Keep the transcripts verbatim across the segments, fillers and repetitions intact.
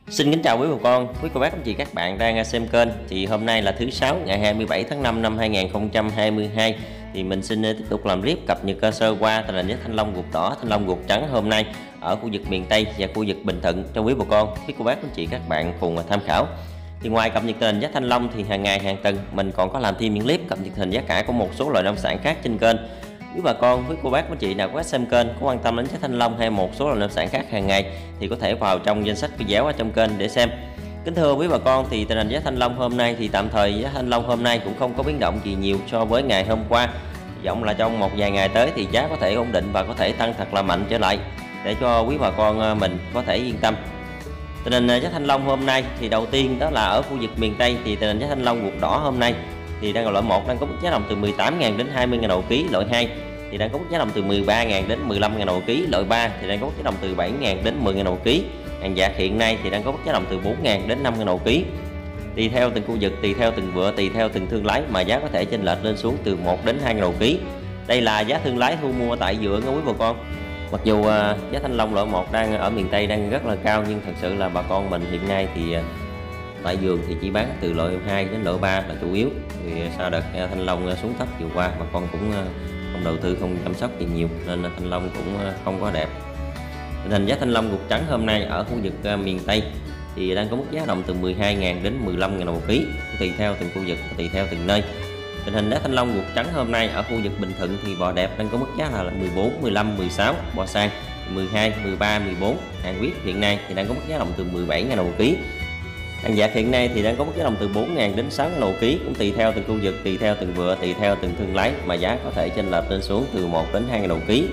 Xin kính chào quý bà con, quý cô bác anh chị các bạn đang xem kênh. Thì hôm nay là thứ sáu ngày hai mươi bảy tháng năm năm hai nghìn không trăm hai mươi hai. Thì mình xin tiếp tục làm clip cập nhật cơ sơ qua tình hình giá thanh long ruột đỏ, thanh long ruột trắng hôm nay ở khu vực miền Tây và khu vực Bình Thuận cho quý bà con, quý cô bác anh chị các bạn cùng tham khảo. Thì ngoài cập nhật tình hình giá thanh long thì hàng ngày hàng tuần mình còn có làm thêm những clip cập nhật tình hình giá cả của một số loại nông sản khác trên kênh. Quý bà con, quý cô bác anh chị nào có xem kênh có quan tâm đến giá thanh long hay một số loại nông sản khác hàng ngày thì có thể vào trong danh sách video ở trong kênh để xem. Kính thưa quý bà con, thì tình hình giá thanh long hôm nay thì tạm thời giá thanh long hôm nay cũng không có biến động gì nhiều so với ngày hôm qua. Hy vọng là trong một vài ngày tới thì giá có thể ổn định và có thể tăng thật là mạnh trở lại để cho quý bà con mình có thể yên tâm. Tình hình giá thanh long hôm nay thì đầu tiên đó là ở khu vực miền Tây thì tình hình giá thanh long ruột đỏ hôm nay thì đang loại một đang có mức giá đồng từ mười tám nghìn đến hai mươi nghìn đồng một ký, loại hai thì đang có mức giá đồng từ mười ba nghìn đến mười lăm nghìn đồng một ký, loại ba thì đang có mức giá đồng từ bảy nghìn đến mười nghìn đồng một ký. Hàng dạt hiện nay thì đang có mức giá đồng từ bốn nghìn đến năm nghìn đồng một ký. Tùy theo từng khu vực, tùy theo từng vựa, tùy theo từng thương lái mà giá có thể chênh lệch lên xuống từ một đến hai nghìn đồng một ký. Đây là giá thương lái thu mua tại vựa nha quý bà con. Mặc dù uh, giá thanh long loại một đang ở miền Tây đang rất là cao, nhưng thật sự là bà con mình hiện nay thì uh, tại vườn thì chỉ bán từ loại hai đến loại ba là chủ yếu. Thì sau đợt uh, thanh long xuống thấp vừa qua, bà con cũng uh, không đầu tư, không chăm sóc gì nhiều nên uh, thanh long cũng uh, không có đẹp. Tình hình giá thanh long ruột trắng hôm nay ở khu vực uh, miền Tây thì đang có mức giá đồng từ mười hai nghìn đến mười lăm nghìn đồng một ký, tùy theo từng khu vực, tùy theo từng nơi. Tình hình giá thanh long ruột trắng hôm nay ở khu vực Bình Thuận thì bò đẹp đang có mức giá là mười bốn, mười lăm, mười sáu, bò sang mười hai, mười ba, mười bốn. Hàng huyết hiện nay thì đang có mức giá đồng từ mười bảy nghìn đồng một ký. Hàng dạt hiện nay thì đang có mức giá đồng từ bốn nghìn đến sáu nghìn đồng một ký, cũng tùy theo từng khu vực, tùy theo từng vựa, tùy theo từng thương lái mà giá có thể chênh lệch lên xuống từ một đến hai nghìn đồng một ký.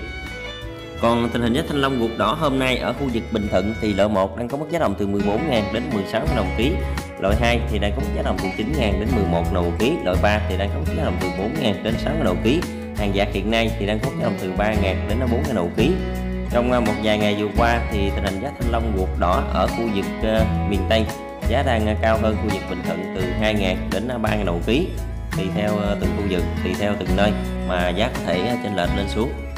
Còn tình hình giá thanh long ruột đỏ hôm nay ở khu vực Bình Thuận thì loại một đang có mức giá đồng từ mười bốn nghìn đến mười sáu nghìn đồng một ký, loại hai thì đang có mức giá đồng từ chín nghìn đến mười một nghìn đồng một ký, loại ba thì đang có mức giá đồng từ bốn nghìn đến sáu nghìn đồng một ký. Hàng dạt hiện nay thì đang có mức giá đồng từ ba nghìn đến bốn nghìn đồng một ký. Trong một vài ngày vừa qua thì tình hình giá thanh long ruột đỏ ở khu vực uh, miền Tây giá đang cao hơn khu vực Bình Thuận từ hai nghìn đến ba nghìn đồng một ký, tùy theo uh, từng khu vực, tùy theo từng nơi mà giá có thể chênh lệch lên xuống.